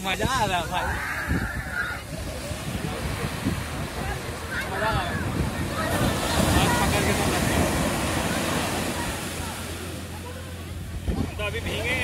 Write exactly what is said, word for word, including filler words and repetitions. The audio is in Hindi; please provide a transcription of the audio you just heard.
मजा आ रहा भाई, मजा आ रहा पकड़ के तो अभी भीगे